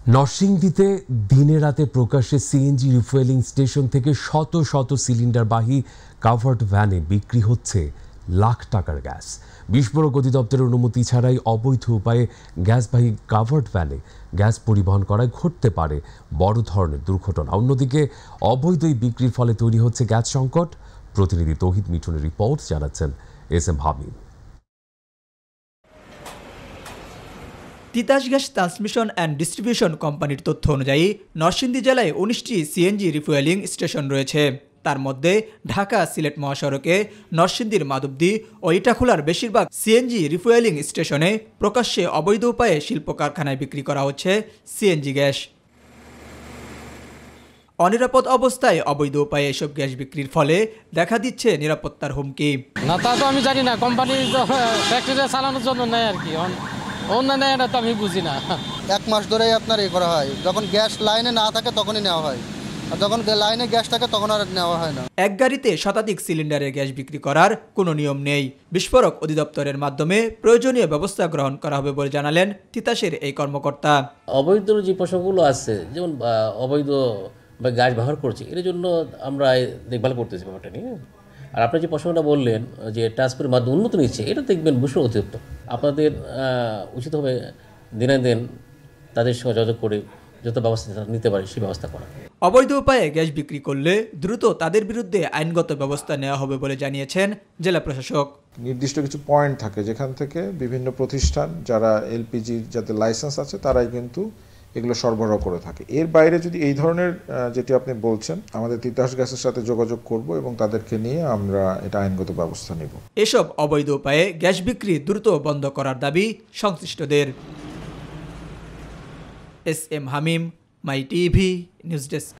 নরসিংদীতে দিনে রাতে প্রকাশ্যে সিএনজি রিফুয়েলিং স্টেশন থেকে শত শত সিলিন্ডারবাহী কাভার্ড ভ্যানে বিক্রি হচ্ছে লাখ টাকার গ্যাস। বিস্ফোরক অধিদপ্তরের অনুমতি ছাড়াই অবৈধ উপায়ে গ্যাসবাহী কাভার্ড ভ্যানে গ্যাস পরিবহন করায় ঘটতে পারে বড় ধরনের দুর্ঘটনা। অন্যদিকে অবৈধ বিক্রির ফলে তৈরি হচ্ছে গ্যাস সংকট। প্রতিনিধি তৌহিদ মিঠুনের রিপোর্ট, জানাচ্ছেন SM. Hamid. Titas gas transmission and distribution কোম্পানির তথ্য অনুযায়ী নরসিংদী জেলায় 19টি সিএনজি রিফুয়েলিং স্টেশন রয়েছে। তার মধ্যে ঢাকা সিলেট মহাসড়কে নরসিংদীর মাধবদী ও ইটাখোলার বেশিরভাগ সিএনজি রিফুয়েলিং স্টেশনে প্রকাশ্যে অবৈধ উপায়ে শিল্প কারখানায় বিক্রি করা হচ্ছে সিএনজি গ্যাস। অনিরাপদ অবস্থায় অবৈধ উপায়ে এসব গ্যাস বিক্রির ফলে দেখা দিচ্ছে নিরাপত্তার হুমকি। না, তা তো আমি জানি না, কোম্পানি ফ্যাক্টরি চালানোর জন্য নেয় আর কি, অন্য নেয় না তো আমি বুঝি না। 1 মাস ধরেই আপনার করা হয়, যখন গ্যাস লাইনে না থাকে তখনই নেওয়া হয়, আর যখন লাইনে গ্যাস থাকে তখন আর নেওয়া হয় না। এক গাড়িতে শতাধিক সিলিন্ডারের গ্যাস বিক্রি করার কোনো নিয়ম নেই। বিস্ফোরক অধিদপ্তরের মাধ্যমে প্রয়োজনীয় ব্যবস্থা গ্রহণ করা হবে বলে জানালেন তিতাসের এই কর্মকর্তা। অবৈধ যে পোশাকগুলো আছে, যেমন অবৈধ বা গ্যাস ব্যবহার করছে, এর জন্য আমরা দেখভাল করতেছি ব্যাপারটা নিয়ে। আর আপনি যে প্রসঙ্গটা বললেন যে ট্রান্সপোর্টের মাধ্যমে উন্নত নিচ্ছে, এটা দেখবেন বিস্ফোরক অধিদপ্তর। আপনাদের উচিত হবে দিনে দিন তাদের সঙ্গে যোগাযোগ করে যত ব্যবস্থা নিতে পারে সেই ব্যবস্থা করা। অবৈধ উপায়ে গ্যাস বিক্রি করলে দ্রুত তাদের বিরুদ্ধে আইনগত ব্যবস্থা নেওয়া হবে বলে জানিয়েছেন জেলা প্রশাসক। নির্দিষ্ট কিছু পয়েন্ট থাকে যেখান থেকে বিভিন্ন প্রতিষ্ঠান যারা এলপিজি যাদের লাইসেন্স আছে তারাই কিন্তু এগুলো সরবরাহ করে থাকে। এর বাইরে যদি এই ধরনের যেটি আপনি বলছেন, আমাদের তিতাস গ্যাসের সাথে যোগাযোগ করব এবং তাদেরকে নিয়ে আমরা এটা আইনগত ব্যবস্থা নেব। এসব অবৈধ উপায়ে গ্যাস বিক্রি দ্রুত বন্ধ করার দাবি সংশ্লিষ্টদের। SM. Hamim, my TV news desk.